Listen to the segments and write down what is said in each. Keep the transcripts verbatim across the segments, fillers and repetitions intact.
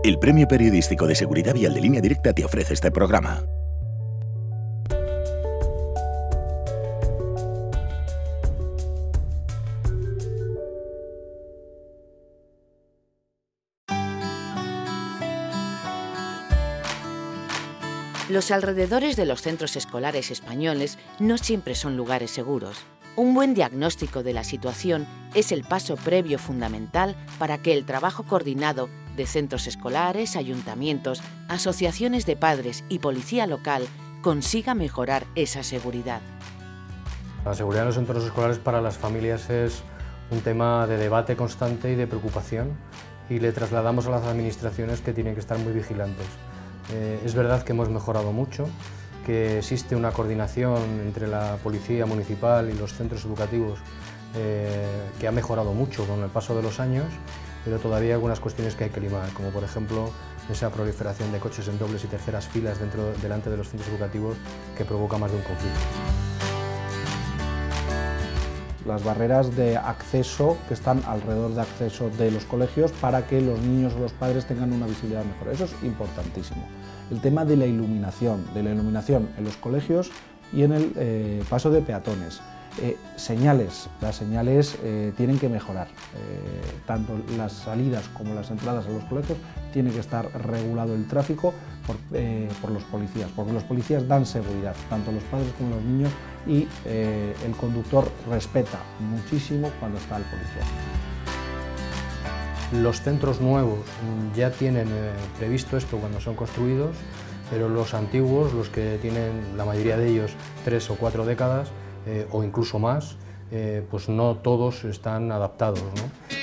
El Premio Periodístico de Seguridad Vial de Línea Directa te ofrece este programa. Los alrededores de los centros escolares españoles no siempre son lugares seguros. Un buen diagnóstico de la situación es el paso previo fundamental para que el trabajo coordinado de centros escolares, ayuntamientos, asociaciones de padres y policía local consiga mejorar esa seguridad. La seguridad en los centros escolares para las familias es un tema de debate constante y de preocupación, y le trasladamos a las administraciones que tienen que estar muy vigilantes. Eh, es verdad que hemos mejorado mucho, que existe una coordinación entre la policía municipal y los centros educativos eh, que ha mejorado mucho con el paso de los años, pero todavía hay algunas cuestiones que hay que limar, como por ejemplo esa proliferación de coches en dobles y terceras filas dentro, delante de los centros educativos, que provoca más de un conflicto. Las barreras de acceso que están alrededor de acceso de los colegios para que los niños o los padres tengan una visibilidad mejor. Eso es importantísimo. El tema de la iluminación, de la iluminación en los colegios y en el eh, paso de peatones. Eh, señales, las señales eh, tienen que mejorar. Eh, tanto las salidas como las entradas a los colegios tiene que estar regulado el tráfico por, eh, por los policías, porque los policías dan seguridad, tanto los padres como los niños, y eh, el conductor respeta muchísimo cuando está el policía. Los centros nuevos ya tienen eh, previsto esto cuando son construidos, pero los antiguos, los que tienen, la mayoría de ellos, tres o cuatro décadas, eh, o incluso más, eh, pues no todos están adaptados, ¿no?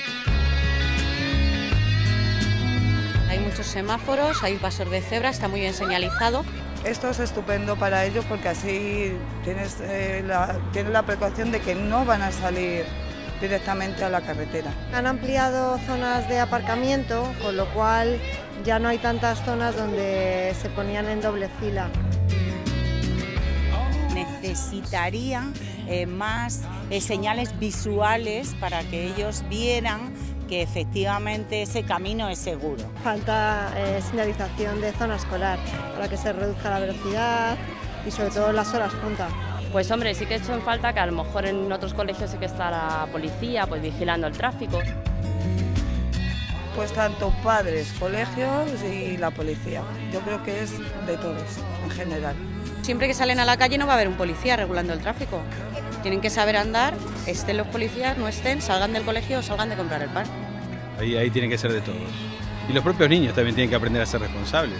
Hay muchos semáforos, hay pasos de cebra, está muy bien señalizado. Esto es estupendo para ellos porque así tienes, eh, la, tienes la precaución de que no van a salir directamente a la carretera. Han ampliado zonas de aparcamiento, con lo cual ya no hay tantas zonas donde se ponían en doble fila. Necesitarían eh, más eh, señales visuales para que ellos vieran que efectivamente ese camino es seguro. Falta eh, señalización de zona escolar para que se reduzca la velocidad y sobre todo las horas punta. Pues hombre, sí que he hecho en falta que a lo mejor en otros colegios sí que está la policía pues vigilando el tráfico. Pues tanto padres, colegios y la policía. Yo creo que es de todos en general. Siempre que salen a la calle no va a haber un policía regulando el tráfico. Tienen que saber andar, estén los policías, no estén, salgan del colegio o salgan de comprar el pan. Ahí, ahí tiene que ser de todos. Y los propios niños también tienen que aprender a ser responsables.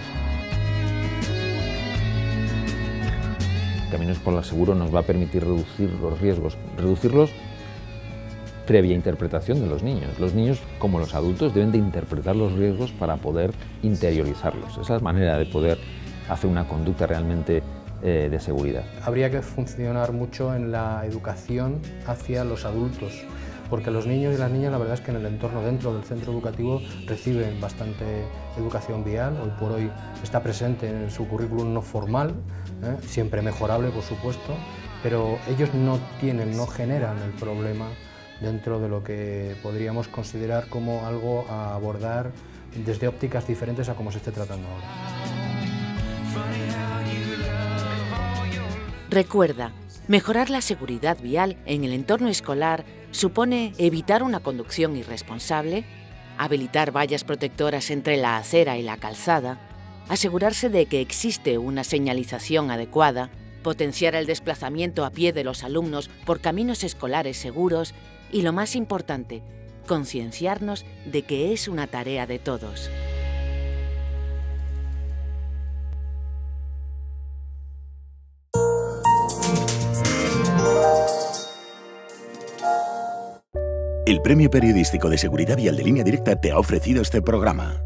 Caminos por el Seguro nos va a permitir reducir los riesgos, reducirlos previa interpretación de los niños. Los niños, como los adultos, deben de interpretar los riesgos para poder interiorizarlos. Esa es la manera de poder hacer una conducta realmente eh, de seguridad. Habría que funcionar mucho en la educación hacia los adultos, porque los niños y las niñas, la verdad es que en el entorno dentro del centro educativo reciben bastante educación vial. Hoy por hoy está presente en su currículum no formal, ¿eh? Siempre mejorable, por supuesto, pero ellos no tienen, no generan el problema dentro de lo que podríamos considerar como algo a abordar desde ópticas diferentes a como se esté tratando ahora. Recuerda, mejorar la seguridad vial en el entorno escolar supone evitar una conducción irresponsable, habilitar vallas protectoras entre la acera y la calzada, asegurarse de que existe una señalización adecuada, potenciar el desplazamiento a pie de los alumnos por caminos escolares seguros y, lo más importante, concienciarnos de que es una tarea de todos. El Premio Periodístico de Seguridad Vial de Línea Directa te ha ofrecido este programa.